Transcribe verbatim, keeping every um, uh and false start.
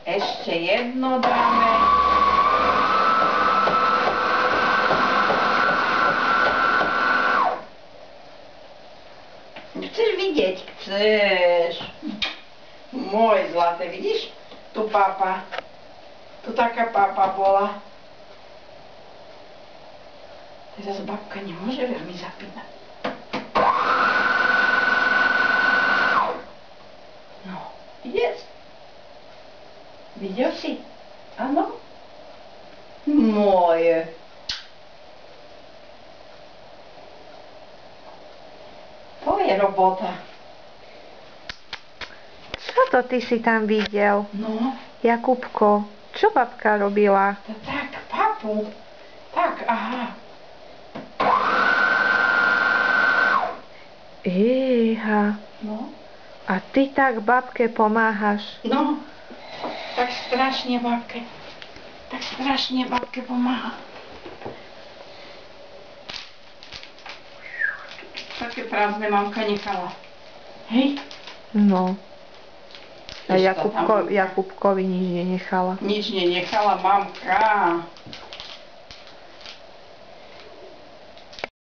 Ešte jedno dáme. Chceš vidieť? Chceš. Môj zlaté, vidíš? Tu papa. Tu taká papa bola. Teraz babka nemôže veľmi zapínať. No, yes. Videl si? Áno? Moje. To je robota. Čo to ty si tam videl? No. Jakubko, čo babka robila? To tak, papu. Tak, aha. Éha. No. A ty tak babke pomáhaš? No. Tak strašne babke. Tak strašne babke pomáha. Také prázdne mamka nechala. Hej? No. A Ešte Jakubko, tam- Jakubkovi nič nenechala. Nič nenechala mamka.